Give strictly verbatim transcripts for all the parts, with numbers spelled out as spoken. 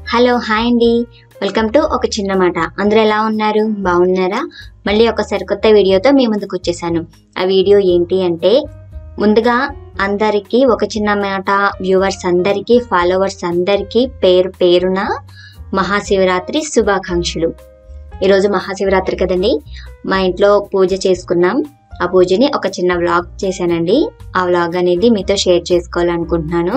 Hello hi అండి, welcome to ఒక చిన్న మాట. అందరూ ఎలా ఉన్నారు? బాగున్నారా? మళ్ళీ ఒక సరికొత్త వీడియోతో మీ ముందుకు వచ్చేసాను. ఆ వీడియో ఏంటి అంటే, ముందుగా అందరికీ ఒక చిన్న మాట వ్యూవర్స్ అందరికీ, ఫాలోవర్స్ అందరికీ పేరు పేరున మహాశివరాత్రి శుభాకాంక్షలు. ఈరోజు మహాశివరాత్రి కదండి, మా ఇంట్లో పూజ చేసుకున్నాం. ఆ పూజని ఒక చిన్న వ్లాగ్ చేశానండి. ఆ వ్లాగ్ అనేది మీతో షేర్ చేసుకోవాలనుకుంటున్నాను.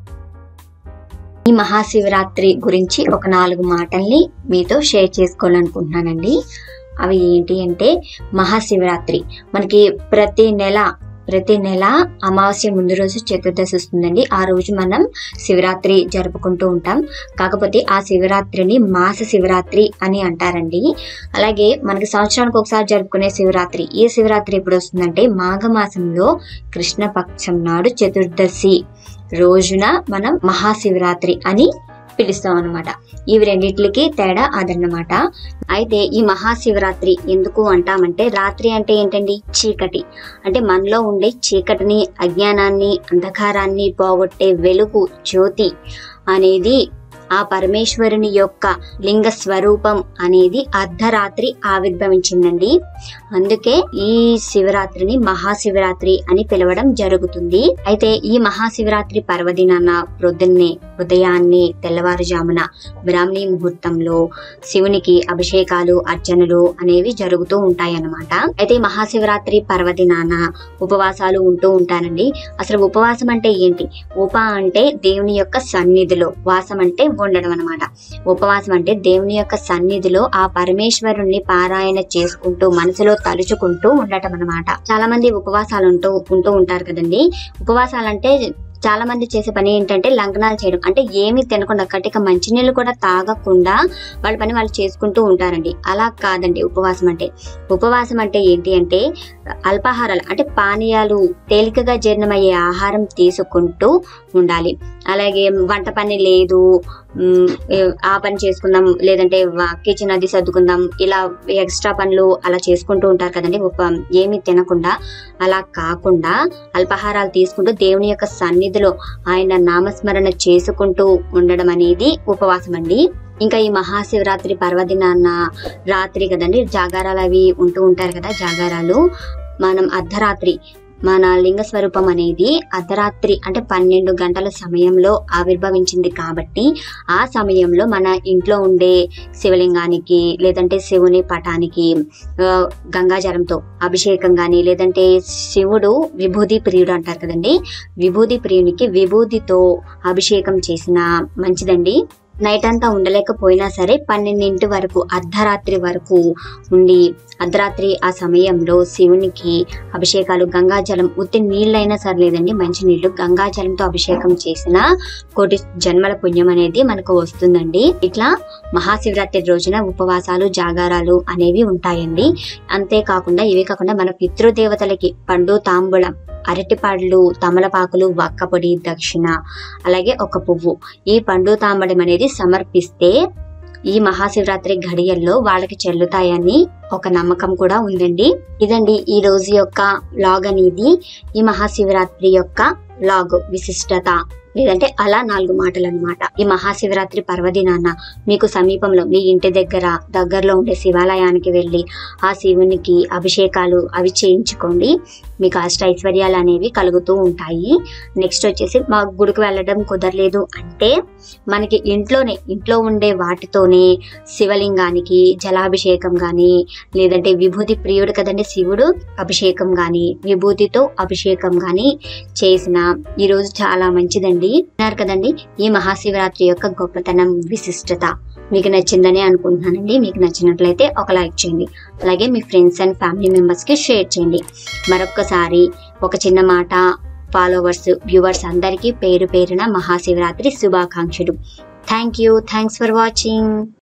ఈ మహాశివరాత్రి గురించి ఒక నాలుగు మాటల్ని మీతో షేర్ చేసుకోవాలనుకుంటున్నానండి. అవి ఏంటి అంటే, మహాశివరాత్రి మనకి ప్రతి నెల ప్రతి నెల అమావాస్య ముందు రోజు చతుర్దశి వస్తుందండి. ఆ రోజు మనం శివరాత్రి జరుపుకుంటూ ఉంటాం. కాకపోతే ఆ శివరాత్రిని మాస శివరాత్రి అని అంటారండి. అలాగే మనకి సంవత్సరానికి ఒకసారి జరుపుకునే శివరాత్రి, ఈ శివరాత్రి ఎప్పుడు వస్తుందంటే మాఘమాసంలో కృష్ణపక్షం నాడు చతుర్దశి రోజున మనం మహాశివరాత్రి అని పిలుస్తాం అన్నమాట. ఇవి రెండిట్లకి తేడా అదన్నమాట. అయితే ఈ మహాశివరాత్రి ఎందుకు అంటామంటే, రాత్రి అంటే ఏంటండి? చీకటి. అంటే మనలో ఉండే చీకటిని, అజ్ఞానాన్ని, అంధకారాన్ని పోగొట్టే వెలుగు, జ్యోతి అనేది ఆ పరమేశ్వరుని యొక్క లింగ స్వరూపం అనేది అర్ధరాత్రి ఆవిర్భవించిందండి. అందుకే ఈ శివరాత్రిని మహాశివరాత్రి అని పిలవడం జరుగుతుంది. అయితే ఈ మహాశివరాత్రి పర్వదినాన ప్రొద్దున్నే ఉదయాన్నే తెల్లవారుజామున బ్రాహ్మీ ముహూర్తంలో శివునికి అభిషేకాలు, అర్చనలు అనేవి జరుగుతూ ఉంటాయి అన్నమాట. అయితే మహాశివరాత్రి పర్వదినాన ఉపవాసాలు ఉంటూ ఉంటానండి. అసలు ఉపవాసం అంటే ఏంటి? ఉప అంటే దేవుని యొక్క సన్నిధిలో, వాసం అంటే ఉండడం అనమాట. ఉపవాసం అంటే దేవుని యొక్క సన్నిధిలో ఆ పరమేశ్వరుణ్ణి పారాయణ చేసుకుంటూ మనసులో తలుచుకుంటూ ఉండటం అనమాట. చాలా మంది ఉపవాసాలు ఉంటూ ఉంటూ ఉంటారు కదండి. ఉపవాసాలంటే చాలా మంది చేసే పని ఏంటంటే లంఘనాలు చేయడం. అంటే ఏమి తినకుండా, కటిక మంచినీళ్ళు కూడా తాగకుండా వాళ్ళ పని వాళ్ళు చేసుకుంటూ ఉంటారండి. అలా కాదండి ఉపవాసం అంటే. ఉపవాసం అంటే ఏంటి అంటే, అల్పాహారాలు అంటే పానీయాలు, తేలికగా జీర్ణమయ్యే ఆహారం తీసుకుంటూ ఉండాలి. అలాగే వంట పని లేదు, ఆ పని చేసుకుందాం, లేదంటే కిచెన్ అది సర్దుకుందాం, ఇలా ఎక్స్ట్రా పనులు అలా చేసుకుంటూ ఉంటారు కదండి. ఉప ఏమి తినకుండా అలా కాకుండా అల్పాహారాలు తీసుకుంటూ దేవుని యొక్క సన్నిధిలో ఆయన నామస్మరణ చేసుకుంటూ ఉండడం అనేది ఉపవాసం అండి. ఇంకా ఈ మహాశివరాత్రి పర్వదినాన్న రాత్రి కదండి జాగారాలు అవి ఉంటూ ఉంటారు కదా. జాగారాలు మనం అర్ధరాత్రి, మన లింగ స్వరూపం అనేది అర్ధరాత్రి అంటే పన్నెండు గంటల సమయంలో ఆవిర్భవించింది కాబట్టి, ఆ సమయంలో మన ఇంట్లో ఉండే శివలింగానికి లేదంటే శివుని పటానికి గంగాజలంతో అభిషేకం కానీ, లేదంటే శివుడు విభూది ప్రియుడు అంటారు కదండి, విభూది ప్రియునికి విభూదితో అభిషేకం చేసిన మంచిదండి. నైట్ అంతా ఉండలేకపోయినా సరే పన్నెండింటి వరకు, అర్ధరాత్రి వరకు ఉండి అర్ధరాత్రి ఆ సమయంలో శివునికి అభిషేకాలు, గంగాజలం, ఉత్తి నీళ్ళైనా సర్లేదండి, మంచి నీళ్లు, గంగాజలంతో అభిషేకం చేసిన కోటి జన్మల పుణ్యం అనేది మనకు వస్తుందండి. ఇట్లా మహాశివరాత్రి రోజున ఉపవాసాలు, జాగారాలు అనేవి ఉంటాయండి. అంతేకాకుండా ఇవి కాకుండా మన పితృదేవతలకి పండు, తాంబూలం, అరటిపళ్ళు, తమలపాకులు, వక్కపొడి, దక్షిణ, అలాగే ఒక పువ్వు, ఈ పండు తాంబడం అనేది సమర్పిస్తే ఈ మహాశివరాత్రి ఘడియల్లో వాళ్ళకి చెల్లుతాయని ఒక నమ్మకం కూడా ఉందండి. ఇదండి ఈ రోజు యొక్క వ్లాగ్ అనేది. ఈ మహాశివరాత్రి యొక్క వ్లాగ్ విశిష్టత, లేదంటే అలా నాలుగు మాటలు అనమాట. ఈ మహాశివరాత్రి పర్వదినాన మీకు సమీపంలో మీ ఇంటి దగ్గర దగ్గరలో ఉండే శివాలయానికి వెళ్ళి ఆ శివునికి అభిషేకాలు అవి చేయించుకోండి. మీకు అష్ట ఐశ్వర్యాలు అనేవి కలుగుతూ ఉంటాయి. నెక్స్ట్ వచ్చేసి మా గుడికి వెళ్ళడం కుదరలేదు అంటే, మనకి ఇంట్లోనే ఇంట్లో ఉండే వాటితోనే శివలింగానికి జలాభిషేకం కానీ, లేదంటే విభూతి ప్రియుడు కదండి శివుడు, అభిషేకం కానీ, విభూతితో అభిషేకం కానీ చేసిన ఈ రోజు చాలా మంచిదండి. విన్నారు కదండి ఈ మహాశివరాత్రి యొక్క గొప్పతనం, విశిష్టత. మీకు నచ్చిందని అనుకుంటున్నానండి. మీకు నచ్చినట్లయితే ఒక లైక్ చేయండి. అలాగే మీ ఫ్రెండ్స్ అండ్ ఫ్యామిలీ మెంబర్స్ కి షేర్ చేయండి. మరొక్కసారి ఒక చిన్న మాట ఫాలోవర్స్, వ్యూవర్స్ అందరికీ పేరు పేరున మహాశివరాత్రి శుభాకాంక్షలు. Thank you. Thanks for watching.